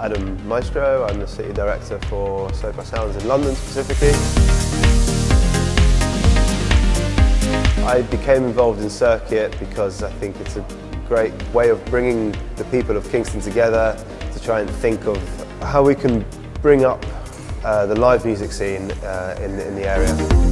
Adam Maestro. I'm the City Director for SoCal Sounds in London specifically. I became involved in CirKT because I think it's a great way of bringing the people of Kingston together to try and think of how we can bring up the live music scene in the area.